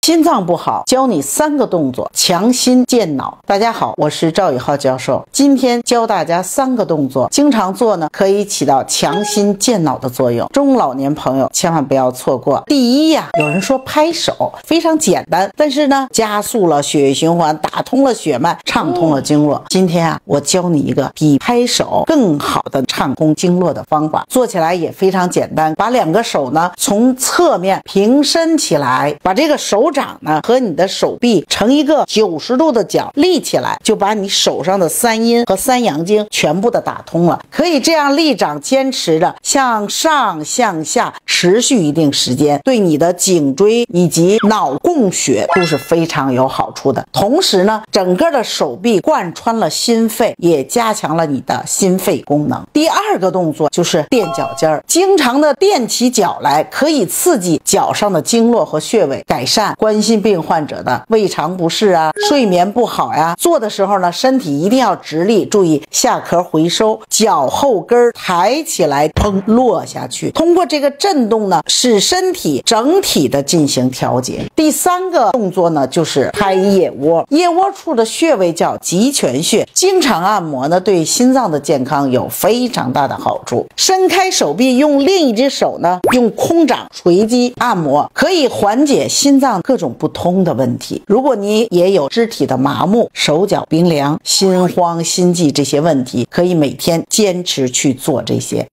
心脏不好，教你3个动作强心健脑。大家好，我是赵宇浩教授。今天教大家3个动作，经常做呢，可以起到强心健脑的作用。中老年朋友千万不要错过。第一呀，有人说拍手非常简单，但是呢，加速了血液循环，打通了血脉，畅通了经络。今天啊，我教你一个比拍手更好的畅通经络的方法，做起来也非常简单。把2个手呢从侧面平伸起来，把这个手掌呢和你的手臂成一个90度的角立起来，就把你手上的3阴和3阳经全部的打通了。可以这样立掌坚持着向上向下持续一定时间，对你的颈椎以及脑供血都是非常有好处的。同时呢，整个的手臂贯穿了心肺，也加强了你的心肺功能。第2个动作就是垫脚尖儿，经常的垫起脚来，可以刺激脚上的经络和穴位，改善冠心病患者的胃肠不适啊、睡眠不好呀。做的时候呢，身体一定要直立，注意下颌回收，脚后跟抬起来，砰落下去。通过这个震动呢，使身体整体的进行调节。第3个动作呢，就是拍腋窝。腋窝处的穴位叫极泉穴，经常按摩呢，对心脏的健康有非常大的好处。伸开手臂，用另一只手呢，用空掌锤击按摩，可以缓解心脏各种不通的问题。如果你也有肢体的麻木、手脚冰凉、心慌心悸这些问题，可以每天坚持去做这些。